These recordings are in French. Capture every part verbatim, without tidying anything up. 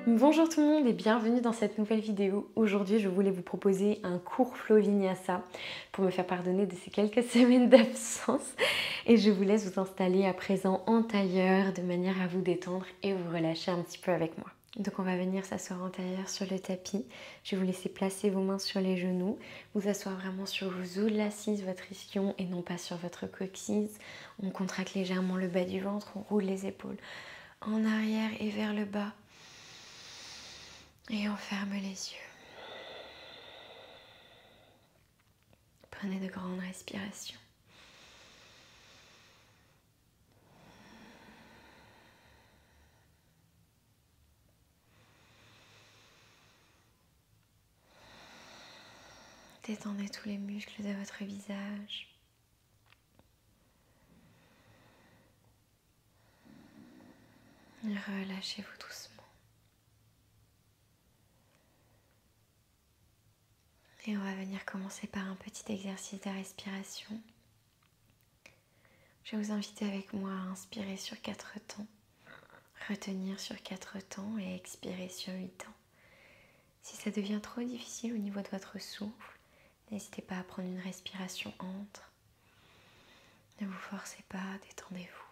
Bonjour tout le monde et bienvenue dans cette nouvelle vidéo. Aujourd'hui, je voulais vous proposer un court flow vinyasa pour me faire pardonner de ces quelques semaines d'absence. Et je vous laisse vous installer à présent en tailleur de manière à vous détendre et vous relâcher un petit peu avec moi. Donc on va venir s'asseoir en tailleur sur le tapis. Je vais vous laisser placer vos mains sur les genoux, vous asseoir vraiment sur vos os de l'assise, votre ischion et non pas sur votre coquille. On contracte légèrement le bas du ventre, on roule les épaules en arrière et vers le bas. Et on ferme les yeux. Prenez de grandes respirations. Détendez tous les muscles de votre visage. Relâchez-vous doucement. Et on va venir commencer par un petit exercice de respiration. Je vais vous inviter avec moi à inspirer sur quatre temps, retenir sur quatre temps et expirer sur huit temps. Si ça devient trop difficile au niveau de votre souffle, n'hésitez pas à prendre une respiration entre. Ne vous forcez pas, détendez-vous.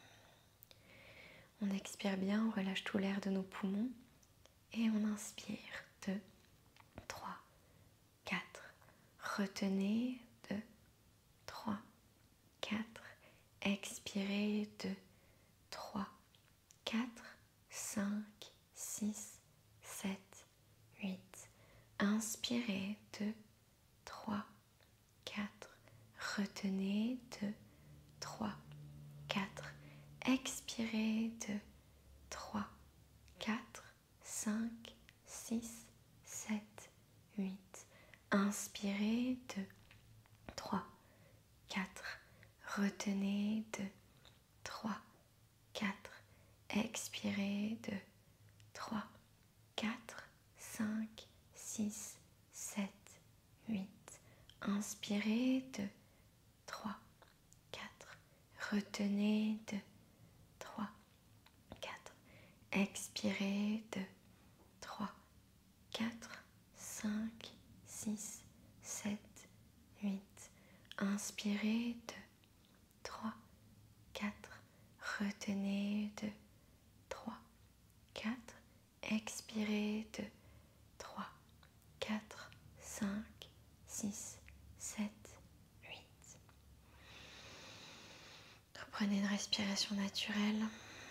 On expire bien, on relâche tout l'air de nos poumons et on inspire. deux, trois, quatre. Retenez. deux, trois, quatre. Expirez. deux, trois, quatre, cinq, six, sept, huit. Inspirez. deux, trois, quatre. Retenez. deux, trois, quatre. Expirez. deux, trois, quatre, cinq, six, sept, huit. Inspirez. deux, trois, quatre. Retenez. deux, trois, quatre. Expirez. deux, trois, quatre, cinq, six, sept, huit. Inspirez. deux, trois, quatre. Retenez. deux, trois, quatre. Expirez. deux, trois, quatre, cinq, six, sept, huit. Inspirez. deux, trois, quatre. Retenez. deux, trois, quatre. Expirez. deux, trois, quatre, cinq, six, sept, huit. Reprenez une respiration naturelle.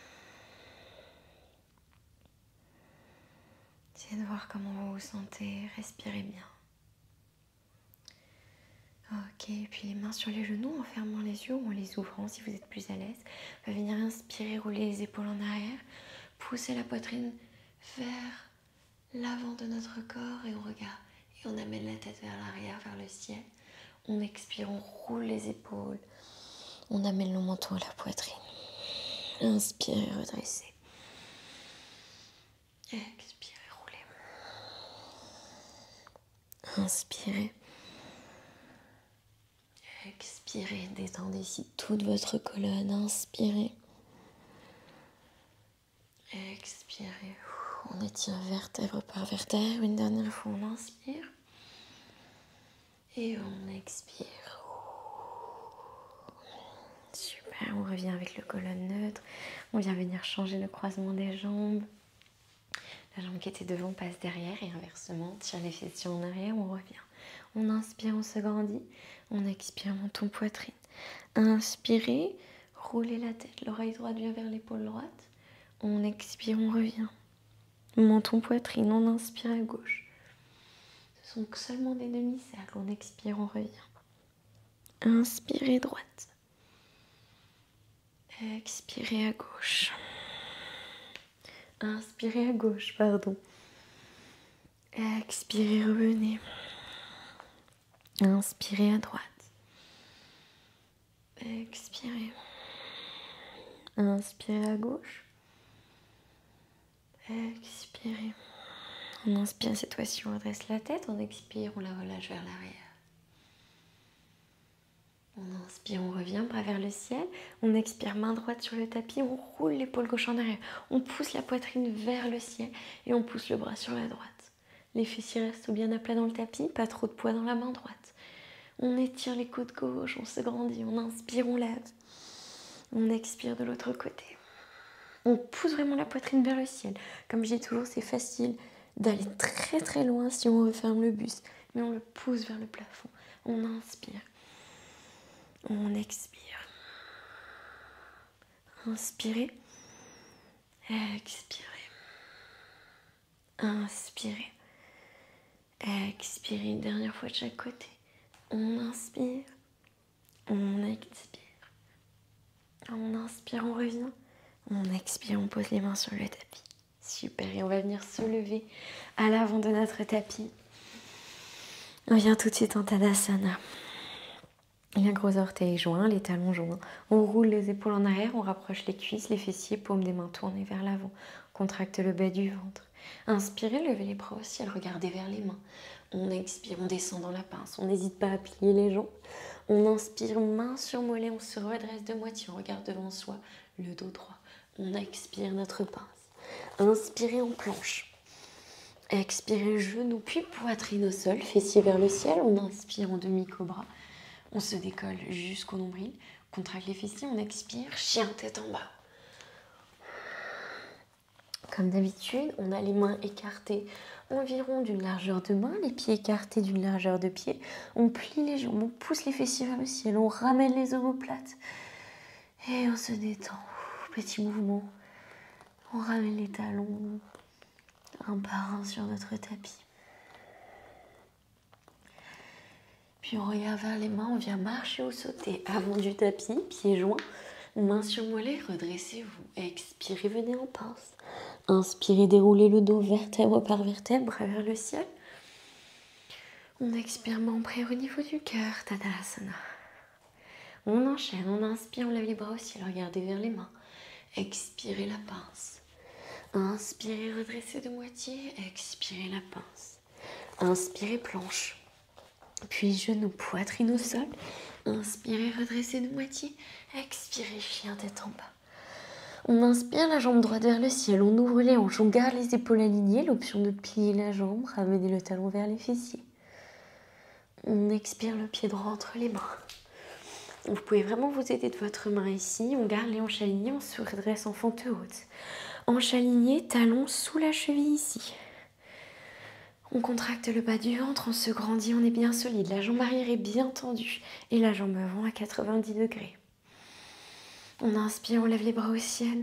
Essayez de voir comment vous vous sentez. Respirez bien. Ok, puis les mains sur les genoux en fermant les yeux ou en les ouvrant si vous êtes plus à l'aise. On va venir inspirer, rouler les épaules en arrière, pousser la poitrine vers l'avant de notre corps et on regarde. Et on amène la tête vers l'arrière, vers le ciel. On expire, on roule les épaules. On amène le menton à la poitrine. Inspirez, redressez. Expirez, roulez. Inspirez. Expirez, détendez ici toute votre colonne. Inspirez. Expirez. On étire vertèbre par vertèbre. Une dernière fois, on inspire. Et on expire. Super, on revient avec le colonne neutre. On vient venir changer le croisement des jambes. La jambe qui était devant passe derrière et inversement, on tire les fessiers en arrière, on revient. On inspire, on se grandit. On expire, menton, poitrine. Inspirez, roulez la tête, l'oreille droite vient vers l'épaule droite. On expire, on revient. Menton, poitrine, on inspire à gauche. Ce sont seulement des demi-cercles, on expire, on revient. Inspirez droite. Expirez à gauche. Inspirez à gauche, pardon. Expirez, revenez. Inspirez à droite. Expirez. Inspirez à gauche. Expirez. On inspire, cette fois-ci on redresse la tête. On expire, on la relâche vers l'arrière. On inspire, on revient, bras vers le ciel. On expire, main droite sur le tapis. On roule l'épaule gauche en arrière. On pousse la poitrine vers le ciel et on pousse le bras sur la droite. Les fessiers restent bien à plat dans le tapis, pas trop de poids dans la main droite. On étire les côtes gauche, on se grandit. On inspire, on lève. On expire de l'autre côté. On pousse vraiment la poitrine vers le ciel. Comme je dis toujours, c'est facile d'aller très très loin si on referme le buste. Mais on le pousse vers le plafond. On inspire. On expire. Inspirez. Expirez. Inspirez. Expirez une dernière fois de chaque côté. On inspire. On expire. On inspire, on revient. On expire, on pose les mains sur le tapis. Super, et on va venir se lever à l'avant de notre tapis. On vient tout de suite en Tadasana. Les gros orteils joints, les talons joints. On roule les épaules en arrière, on rapproche les cuisses, les fessiers, paumes des mains tournées vers l'avant. Contracte le bas du ventre. Inspirez, levez les bras au ciel, regardez vers les mains. On expire, on descend dans la pince. On n'hésite pas à plier les jambes. On inspire, main sur mollet, on se redresse de moitié, on regarde devant soi, le dos droit. On expire notre pince. Inspirez en planche. Expirez genou, puis poitrine au sol, fessiers vers le ciel. On inspire en demi-cobra. On se décolle jusqu'au nombril. Contracte les fessiers, on expire, chien tête en bas. Comme d'habitude, on a les mains écartées environ d'une largeur de main, les pieds écartés d'une largeur de pied. On plie les jambes, on pousse les fessiers vers le ciel, on ramène les omoplates et on se détend. Petit mouvement, on ramène les talons un par un sur notre tapis. Puis on regarde vers les mains, on vient marcher ou sauter avant du tapis, pieds joints, mains sur mollet, redressez-vous. Expirez, venez en pince. Inspirez, déroulez le dos vertèbre par vertèbre, bras vers le ciel. On expire, main en prière au niveau du cœur, Tadasana. On enchaîne, on inspire, on lève les bras au ciel, regardez vers les mains. Expirez la pince. Inspirez, redressez de moitié, expirez la pince. Inspirez, planche. Puis genoux, poitrine au sol. Inspirez, redressez de moitié, expirez, chien tête en bas. On inspire, la jambe droite vers le ciel, on ouvre les hanches, on garde les épaules alignées, l'option de plier la jambe, ramener le talon vers les fessiers. On expire le pied droit entre les mains. Vous pouvez vraiment vous aider de votre main ici, on garde les hanches alignées, on se redresse en fente haute. Hanches alignées, talons sous la cheville ici. On contracte le bas du ventre, on se grandit, on est bien solide, la jambe arrière est bien tendue et la jambe avant à quatre-vingt-dix degrés. On inspire, on lève les bras au ciel.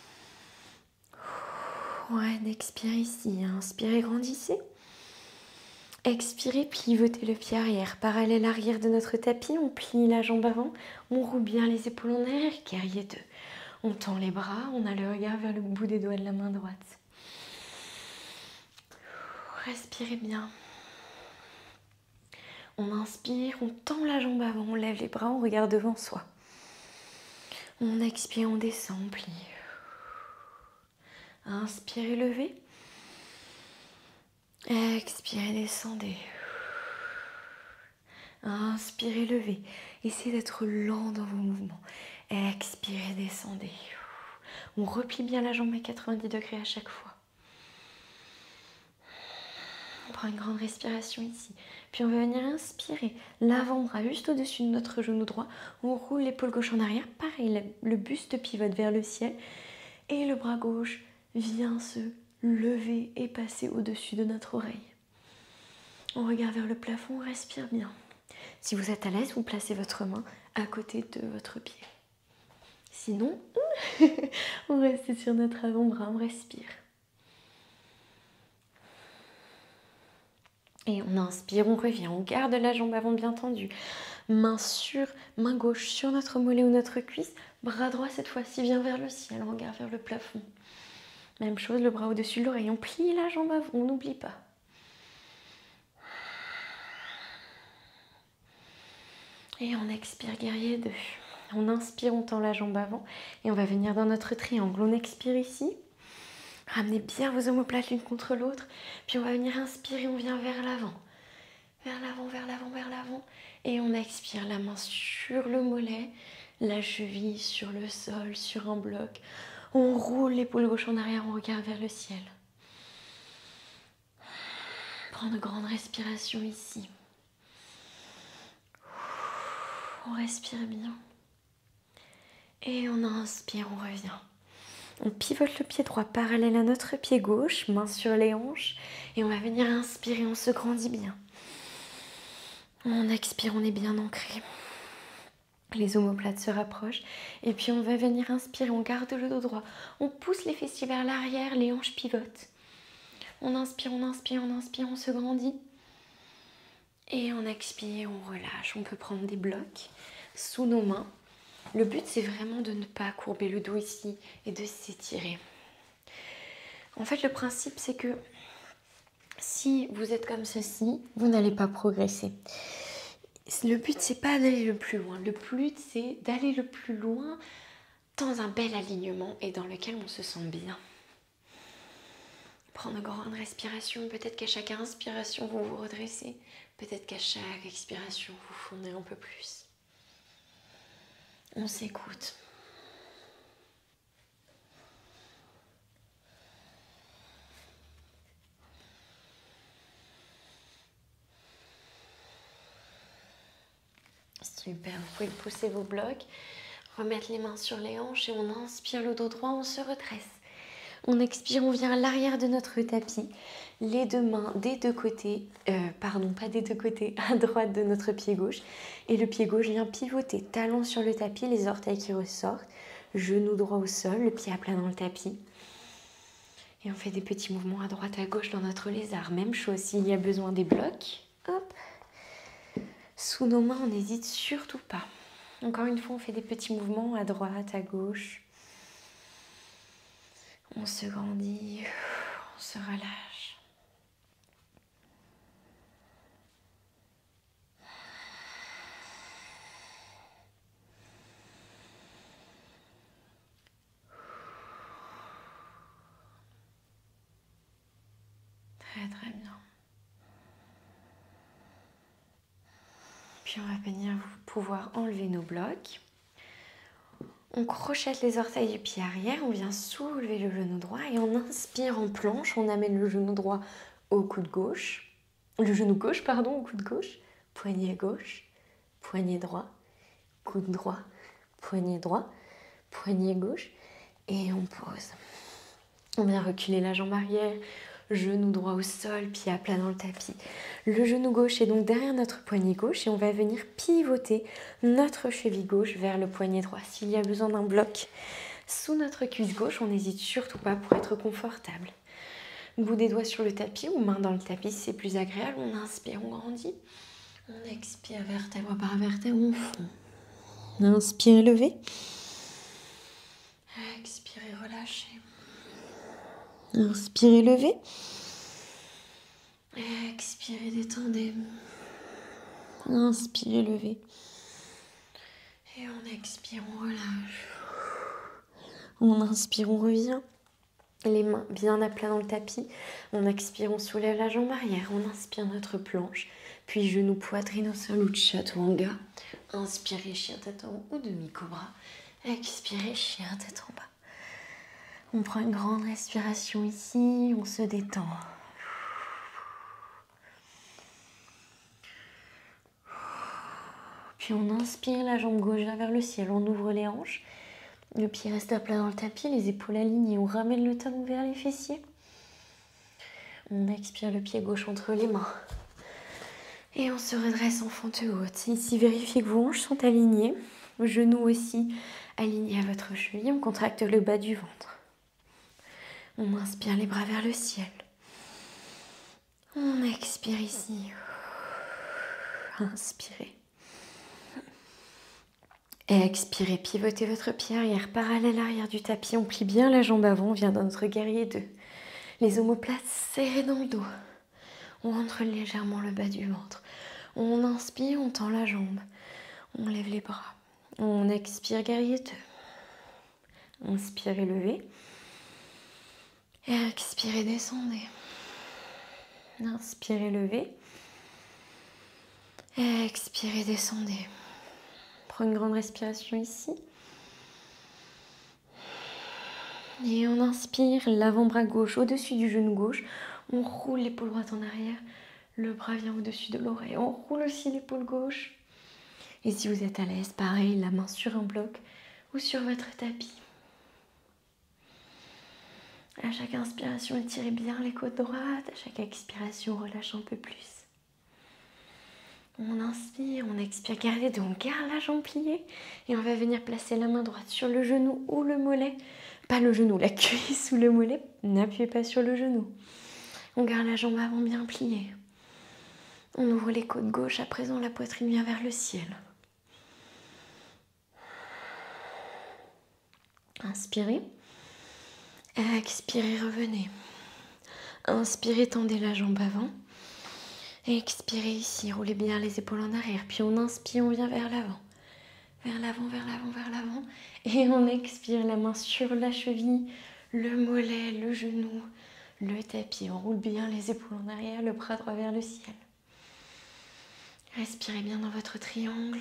Ouais, on expire ici. Inspirez, grandissez. Expirez, pivotez le pied arrière. Parallèle arrière de notre tapis, on plie la jambe avant. On roule bien les épaules en arrière. Guerrier deux. On tend les bras, on a le regard vers le bout des doigts de la main droite. Respirez bien. On inspire, on tend la jambe avant, on lève les bras, on regarde devant soi. On expire, on descend, on plie. Inspirez, levez. Expirez, descendez. Inspirez, levez. Essayez d'être lent dans vos mouvements. Expirez, descendez. On replie bien la jambe à quatre-vingt-dix degrés à chaque fois. On prend une grande respiration ici. Puis on va venir inspirer. L'avant-bras juste au-dessus de notre genou droit. On roule l'épaule gauche en arrière. Pareil, le buste pivote vers le ciel. Et le bras gauche vient se lever et passer au-dessus de notre oreille. On regarde vers le plafond, on respire bien. Si vous êtes à l'aise, vous placez votre main à côté de votre pied. Sinon, on reste sur notre avant-bras, on respire. Et on inspire, on revient, on garde la jambe avant bien tendue. Main sur, main gauche sur notre mollet ou notre cuisse. Bras droit cette fois-ci vient vers le ciel, on regarde vers le plafond. Même chose, le bras au-dessus de l'oreille. On plie la jambe avant, on n'oublie pas. Et on expire, guerrier deux. On inspire, on tend la jambe avant. Et on va venir dans notre triangle. On expire ici. Ramenez bien vos omoplates l'une contre l'autre. Puis on va venir inspirer, on vient vers l'avant. vers l'avant, vers l'avant, vers l'avant. Et on expire, la main sur le mollet, la cheville sur le sol, sur un bloc. On roule l'épaule gauche en arrière, on regarde vers le ciel. Prends de grandes respirations ici. On respire bien. Et on inspire, on revient. On pivote le pied droit parallèle à notre pied gauche, main sur les hanches. Et on va venir inspirer, on se grandit bien. On expire, on est bien ancré. Les omoplates se rapprochent. Et puis on va venir inspirer, on garde le dos droit. On pousse les fessiers vers l'arrière, les hanches pivotent. On inspire, on inspire, on inspire, on se grandit. Et on expire, on relâche. On peut prendre des blocs sous nos mains. Le but, c'est vraiment de ne pas courber le dos ici et de s'étirer. En fait, le principe, c'est que si vous êtes comme ceci, vous n'allez pas progresser. Le but, c'est pas d'aller le plus loin. Le but, c'est d'aller le plus loin dans un bel alignement et dans lequel on se sent bien. Prendre une grande respiration. Peut-être qu'à chaque inspiration, vous vous redressez. Peut-être qu'à chaque expiration, vous fondez un peu plus. On s'écoute. Super, vous pouvez pousser vos blocs, remettre les mains sur les hanches et on inspire le dos droit, on se redresse. On expire, on vient à l'arrière de notre tapis, les deux mains des deux côtés, euh, pardon, pas des deux côtés, à droite de notre pied gauche. Et le pied gauche vient pivoter, talon sur le tapis, les orteils qui ressortent, genou droit au sol, le pied à plat dans le tapis. Et on fait des petits mouvements à droite, à gauche dans notre lézard. Même chose, s'il y a besoin des blocs, hop. Sous nos mains, on n'hésite surtout pas. Encore une fois, on fait des petits mouvements à droite, à gauche. On se grandit, on se relâche. Très très bien. Puis on va venir pouvoir enlever nos blocs. On crochette les orteils du pied arrière, on vient soulever le genou droit et on inspire en planche, on amène le genou droit au coude gauche, le genou gauche pardon au coude gauche, poignet gauche, poignet droit, coude droit, poignet droit, poignet gauche et on pose. On vient reculer la jambe arrière, genou droit au sol, pied à plat dans le tapis. Le genou gauche est donc derrière notre poignet gauche et on va venir pivoter notre cheville gauche vers le poignet droit. S'il y a besoin d'un bloc sous notre cuisse gauche, on n'hésite surtout pas pour être confortable. Bout des doigts sur le tapis ou main dans le tapis, c'est plus agréable. On inspire, on grandit. On expire vertèbre par vertèbre, on fond. Inspire, levez. Expirez, relâchez. Inspirez, levez. Expirez, détendez. Inspirez, levez. Et on expire, on relâche. On inspire, on revient. Les mains bien à plat dans le tapis. On expire, on soulève la jambe arrière. On inspire notre planche. Puis genou, poitrine au sol ou de chaturanga. Inspirez, chien tête en haut ou demi-cobra. Expirez, chien tête en bas. On prend une grande respiration ici. On se détend. Puis on inspire la jambe gauche vers le ciel. On ouvre les hanches. Le pied reste à plat dans le tapis, les épaules alignées. On ramène le talon vers les fessiers. On expire le pied gauche entre les mains. Et on se redresse en fente haute. Ici, vérifiez que vos hanches sont alignées. Genoux aussi alignés à votre cheville. On contracte le bas du ventre. On inspire les bras vers le ciel. On expire ici. Inspirez. Expirez, pivotez votre pied arrière, parallèle arrière du tapis. On plie bien la jambe avant, on vient dans notre guerrier deux. Les omoplates serrées dans le dos. On rentre légèrement le bas du ventre. On inspire, on tend la jambe. On lève les bras. On expire, guerrier deux. Inspirez, levez. Et expirez, descendez. Inspirez, levez. Expirez, descendez. Prends une grande respiration ici. Et on inspire, l'avant-bras gauche au-dessus du genou gauche. On roule l'épaule droite en arrière. Le bras vient au-dessus de l'oreille. On roule aussi l'épaule gauche. Et si vous êtes à l'aise, pareil, la main sur un bloc ou sur votre tapis. À chaque inspiration, étirez bien les côtes droites. À chaque expiration, relâche un peu plus. On inspire, on expire, gardez donc, on garde la jambe pliée. Et on va venir placer la main droite sur le genou ou le mollet. Pas le genou, la cuisse ou le mollet. N'appuyez pas sur le genou. On garde la jambe avant bien pliée. On ouvre les côtes gauche, à présent la poitrine vient vers le ciel. Inspirez. Expirez, revenez. Inspirez, tendez la jambe avant. Expirez ici, roulez bien les épaules en arrière. Puis on inspire, on vient vers l'avant. Vers l'avant, vers l'avant, vers l'avant. Et on expire, la main sur la cheville, le mollet, le genou, le tapis. On roule bien les épaules en arrière, le bras droit vers le ciel. Respirez bien dans votre triangle.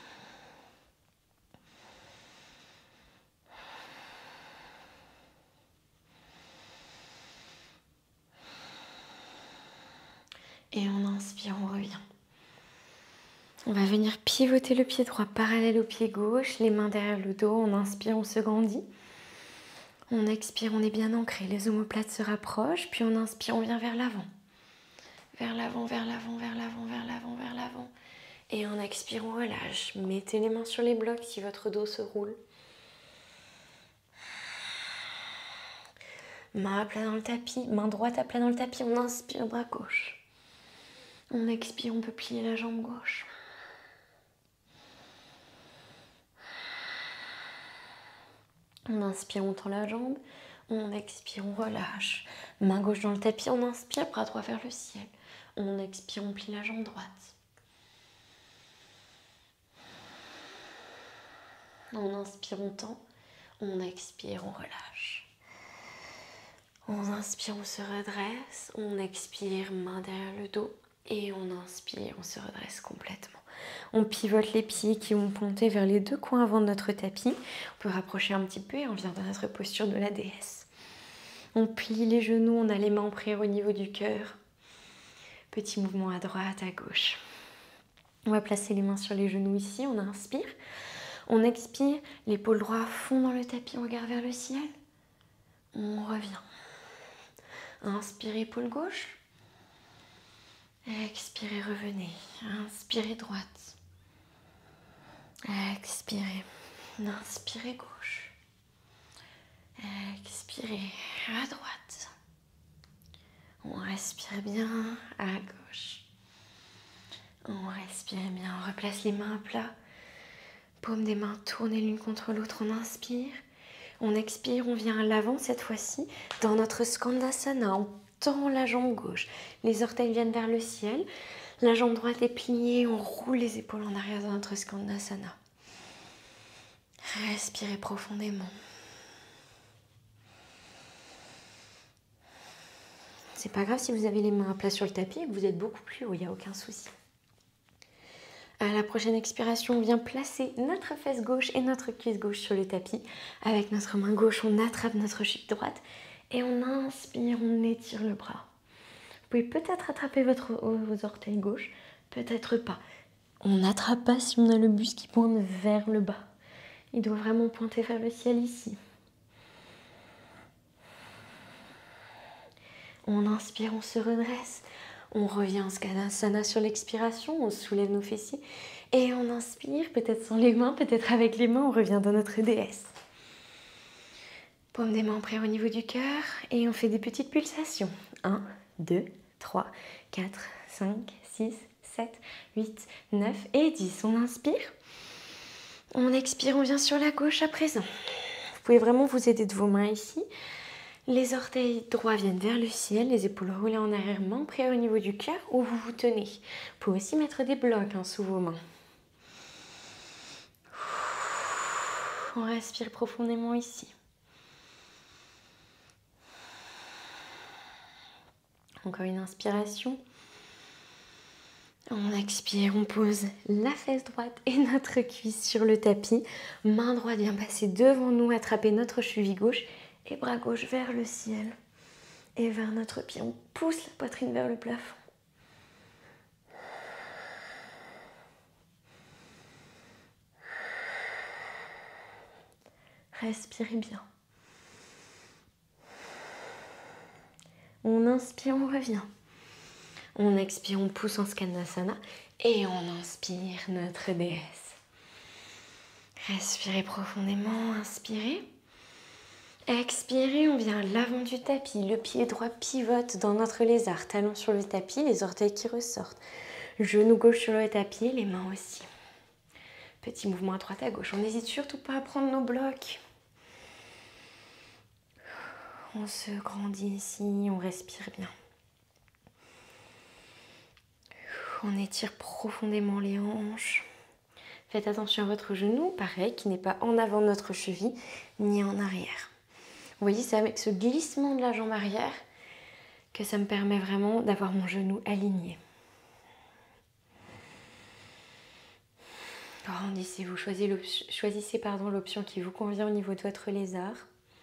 Et on inspire, on revient. On va venir pivoter le pied droit parallèle au pied gauche, les mains derrière le dos. On inspire, on se grandit. On expire, on est bien ancré. Les omoplates se rapprochent, puis on inspire, on vient vers l'avant. Vers l'avant, vers l'avant, vers l'avant, vers l'avant, vers l'avant. Et on expire, on relâche. Mettez les mains sur les blocs si votre dos se roule. Main à plat dans le tapis, main droite à plat dans le tapis. On inspire, bras gauche. On expire, on peut plier la jambe gauche. On inspire, on tend la jambe. On expire, on relâche. Main gauche dans le tapis, on inspire, bras droit vers le ciel. On expire, on plie la jambe droite. On inspire, on tend. On expire, on relâche. On inspire, on se redresse. On expire, main derrière le dos. Et on inspire, on se redresse complètement. On pivote les pieds qui vont pointer vers les deux coins avant de notre tapis. On peut rapprocher un petit peu et on vient dans notre posture de la déesse. On plie les genoux, on a les mains en prière au niveau du cœur. Petit mouvement à droite, à gauche. On va placer les mains sur les genoux ici, on inspire. On expire, l'épaule droite fond dans le tapis, on regarde vers le ciel. On revient. Inspirez, épaule gauche. Expirez, revenez. Inspirez, droite. Expirez. Inspirez, gauche. Expirez, à droite. On respire bien à gauche. On respire bien, on replace les mains à plat. Paume des mains tournées l'une contre l'autre, on inspire. On expire, on vient à l'avant cette fois-ci. Dans notre Skandasana, on tend la jambe gauche. Les orteils viennent vers le ciel. La jambe droite est pliée, on roule les épaules en arrière dans notre Skandasana. Respirez profondément. C'est pas grave si vous avez les mains à plat sur le tapis et que vous êtes beaucoup plus haut, il n'y a aucun souci. À la prochaine expiration, on vient placer notre fesse gauche et notre cuisse gauche sur le tapis. Avec notre main gauche, on attrape notre cheville droite et on inspire, on étire le bras. Vous pouvez peut-être attraper votre, vos orteils gauche, peut-être pas. On n'attrape pas si on a le buste qui pointe vers le bas. Il doit vraiment pointer vers le ciel ici. On inspire, on se redresse. On revient en Skandasana sur l'expiration, on soulève nos fessiers. Et on inspire, peut-être sans les mains, peut-être avec les mains, on revient dans notre déesse. Paume des mains près au niveau du cœur. Et on fait des petites pulsations. un, deux, trois, quatre, cinq, six, sept, huit, neuf et dix. On inspire. On expire, on vient sur la gauche à présent. Vous pouvez vraiment vous aider de vos mains ici. Les orteils droits viennent vers le ciel, les épaules roulées en arrière, mains prises au niveau du cœur où vous vous tenez. Vous pouvez aussi mettre des blocs hein, sous vos mains. On respire profondément ici. Encore une inspiration. On expire, on pose la fesse droite et notre cuisse sur le tapis. Main droite vient passer devant nous, attraper notre cheville gauche et bras gauche vers le ciel. Et vers notre pied, on pousse la poitrine vers le plafond. Respirez bien. On inspire, on revient. On expire, on pousse en Skanasana et on inspire notre déesse. Respirez profondément, inspirez. Expirez, on vient à l'avant du tapis. Le pied droit pivote dans notre lézard. Talons sur le tapis, les orteils qui ressortent. Genou gauche sur le tapis, les mains aussi. Petit mouvement à droite à gauche. On n'hésite surtout pas à prendre nos blocs. On se grandit ici, on respire bien. On étire profondément les hanches. Faites attention à votre genou, pareil, qui n'est pas en avant de notre cheville, ni en arrière. Vous voyez, c'est avec ce glissement de la jambe arrière que ça me permet vraiment d'avoir mon genou aligné. Grandissez-vous, choisissez, choisissez pardon, l'option qui vous convient au niveau de votre lézard.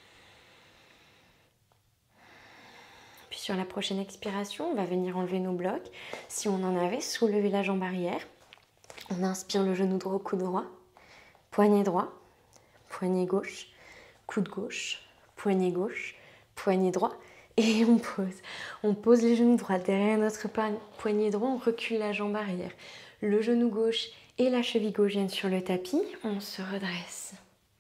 Puis sur la prochaine expiration, on va venir enlever nos blocs. Si on en avait, soulever la jambe arrière. On inspire le genou droit au coude droit, poignet droit, poignet gauche, coude gauche, poignet gauche, poignet droit. Et on pose. On pose les genoux droits derrière notre poignet droit, on recule la jambe arrière. Le genou gauche et la cheville gauche viennent sur le tapis, on se redresse.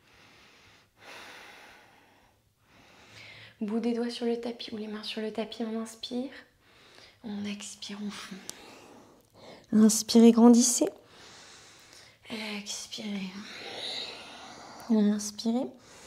Bout des doigts sur le tapis ou les mains sur le tapis, on inspire. On expire, on fond. Inspirez, grandissez. Expirez. Inspirez.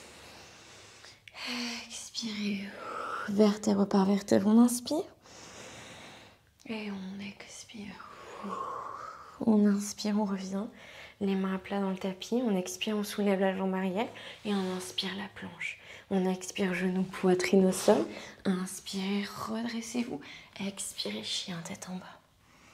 Expirez. Vertèbre par vertèbre, on inspire. Et on expire. On inspire, on revient. Les mains à plat dans le tapis. On expire, on soulève la jambe arrière. Et on inspire la planche. On expire, genou, poitrine au sol. Inspirez, redressez-vous. Expirez, chien, tête en bas.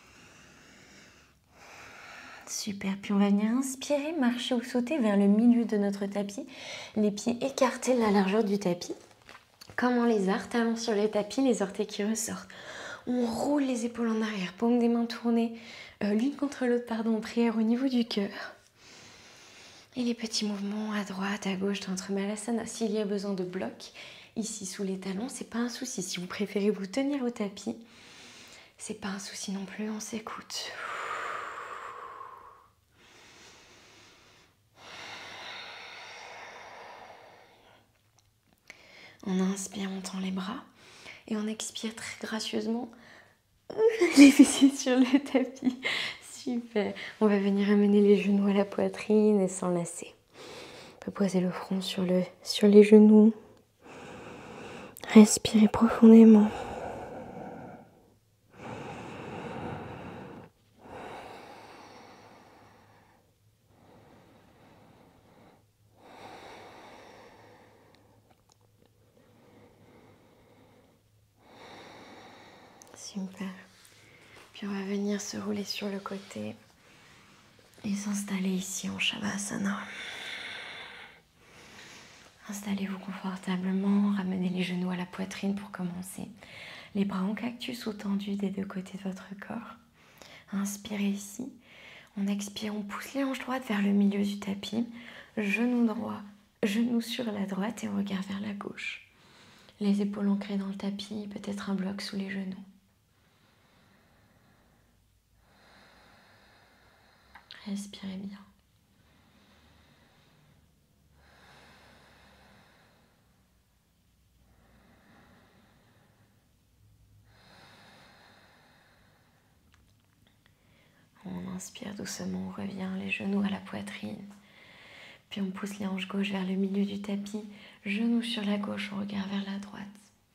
Super. Puis on va venir inspirer, marcher ou sauter vers le milieu de notre tapis. Les pieds écartés de la largeur du tapis. Comme en lézard, talons sur le tapis, les orteils qui ressortent. On roule les épaules en arrière, paumes des mains tournées, euh, l'une contre l'autre, pardon, prière au niveau du cœur. Et les petits mouvements à droite, à gauche dans notre Malasana. S'il y a besoin de bloc, ici sous les talons, c'est pas un souci. Si vous préférez vous tenir au tapis, c'est pas un souci non plus, on s'écoute. On inspire, on tend les bras. Et on expire très gracieusement les fessiers sur le tapis. Super. On va venir amener les genoux à la poitrine et s'enlacer. On peut poser le front sur, le, sur les genoux. Respirez profondément. Super. Puis on va venir se rouler sur le côté et s'installer ici en Shavasana. Installez-vous confortablement, ramenez les genoux à la poitrine pour commencer. Les bras en cactus ou tendus des deux côtés de votre corps. Inspirez ici. On expire, on pousse les hanches droites vers le milieu du tapis. Genou droit, genou sur la droite et on regarde vers la gauche. Les épaules ancrées dans le tapis, peut-être un bloc sous les genoux. Respirez bien. On inspire doucement, on revient les genoux à la poitrine. Puis on pousse les hanches gauche vers le milieu du tapis. Genoux sur la gauche, on regarde vers la droite.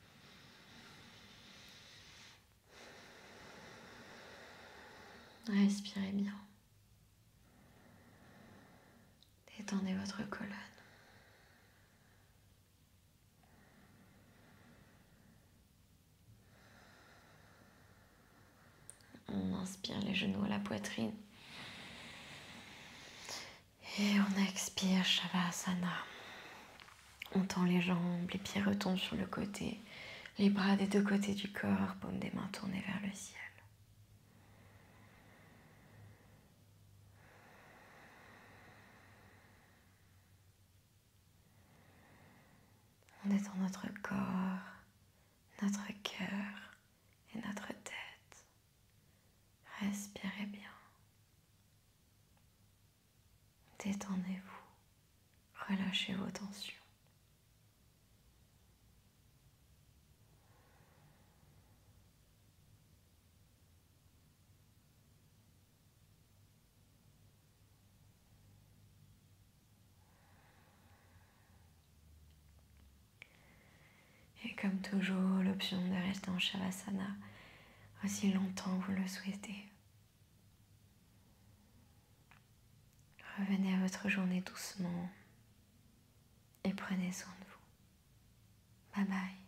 Respirez bien. Détendez votre colonne. On inspire les genoux à la poitrine. Et on expire, Shavasana. On tend les jambes, les pieds retombent sur le côté, les bras des deux côtés du corps, paumes des mains tournées vers le ciel. On détend notre corps, notre cœur et notre tête. Respirez bien. Détendez-vous. Relâchez vos tensions. Et comme toujours, l'option de rester en Shavasana aussi longtemps que vous le souhaitez. Revenez à votre journée doucement et prenez soin de vous. Bye bye.